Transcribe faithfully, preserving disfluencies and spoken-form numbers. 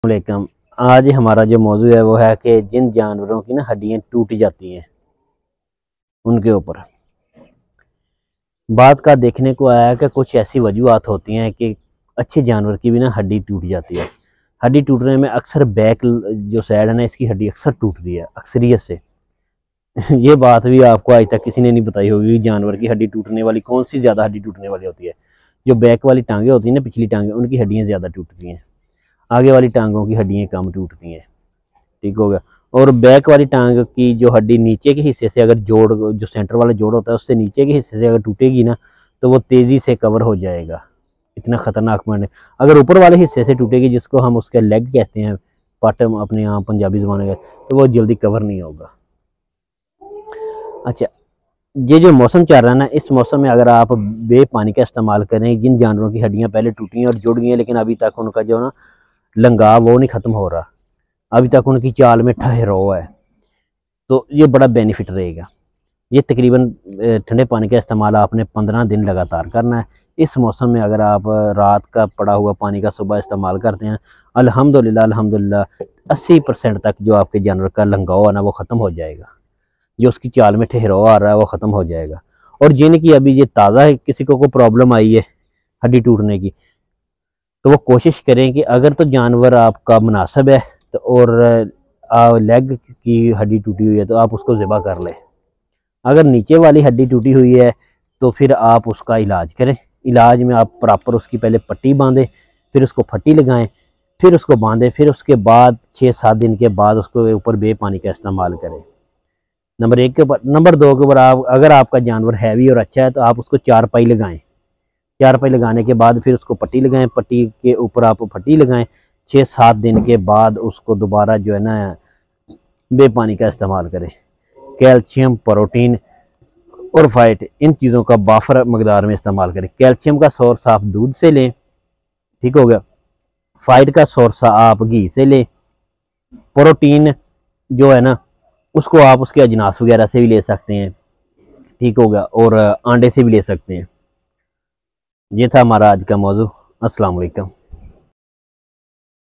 वालेकुम। आज हमारा जो मौजू है वो है कि जिन जानवरों की ना हड्डियां टूट जाती हैं उनके ऊपर बात का देखने को आया कि कुछ ऐसी वजूहत होती हैं कि अच्छे जानवर की भी ना हड्डी टूट जाती है। हड्डी टूटने में अक्सर बैक जो साइड है ना इसकी हड्डी अक्सर टूटती है अक्सरियत से। ये बात भी आपको आज तक किसी ने नहीं बताई होगी कि जानवर की हड्डी टूटने वाली कौन सी ज़्यादा हड्डी टूटने वाली होती है। जो बैक वाली टांगे होती हैं ना, पिछली टांगे, उनकी हड्डियाँ ज़्यादा टूटती हैं, आगे वाली टांगों की हड्डियाँ कम टूटती हैं। ठीक हो गया। और बैक वाली टांग की जो हड्डी नीचे के हिस्से से अगर जोड़ जो सेंटर वाला जोड़ होता है उससे नीचे के हिस्से से अगर टूटेगी ना तो वो तेज़ी से कवर हो जाएगा। इतना ख़तरनाक पॉइंट है। अगर ऊपर वाले हिस्से से टूटेगी जिसको हम उसके लेग कहते हैं, पट अपने यहाँ पंजाबी ज़बान में, तो वो जल्दी कवर नहीं होगा। अच्छा, ये जो मौसम चल रहा है ना, इस मौसम में अगर आप बे पानी का इस्तेमाल करें, जिन जानवरों की हड्डियाँ पहले टूटी हैं और जुड़ गई हैं लेकिन अभी तक उनका जो ना लंगाव वो नहीं ख़त्म हो रहा, अभी तक उनकी चाल में ठहराव है, तो ये बड़ा बेनिफिट रहेगा। ये तकरीबन ठंडे पानी का इस्तेमाल आपने पंद्रह दिन लगातार करना है। इस मौसम में अगर आप रात का पड़ा हुआ पानी का सुबह इस्तेमाल करते हैं, अल्हम्दुलिल्लाह अल्हम्दुलिल्लाह अस्सी परसेंट तक जो आपके जानवर का लंगाव है ना वो ख़त्म हो जाएगा, जो उसकी चाल में ठहराव आ रहा है वो ख़त्म हो जाएगा। और जिनकी अभी ये ताज़ा है, किसी को कोई प्रॉब्लम आई है हड्डी टूटने की, तो वो कोशिश करें कि अगर तो जानवर आपका मुनासिब है तो और लेग की हड्डी टूटी हुई है तो आप उसको ज़िबा कर लें। अगर नीचे वाली हड्डी टूटी हुई है तो फिर आप उसका इलाज करें। इलाज में आप प्रॉपर उसकी पहले पट्टी बांधें, फिर उसको फट्टी लगाएं, फिर उसको बांधें, फिर उसके बाद छः सात दिन के बाद उसको ऊपर बे पानी का इस्तेमाल करें। नंबर एक के ऊपर। नंबर दो के ऊपर, आप अगर आपका जानवर हैवी और अच्छा है तो आप उसको चार पाई लगाएं। चार पाई लगाने के बाद फिर उसको पट्टी लगाएं, पट्टी के ऊपर आप पट्टी लगाएं। छः सात दिन के बाद उसको दोबारा जो है ना बे पानी का इस्तेमाल करें। कैल्शियम, प्रोटीन और फाइट, इन चीज़ों का बाफर मकदार में इस्तेमाल करें। कैल्शियम का सोर्स आप दूध से लें, ठीक हो गया। फाइट का सोर्स आप घी से लें। प्रोटीन जो है ना उसको आप उसके अजनास वगैरह से भी ले सकते हैं, ठीक हो गया, और अंडे से भी ले सकते हैं। ये था हमारा आज का मौजू। अस्सलाम वालेकुम।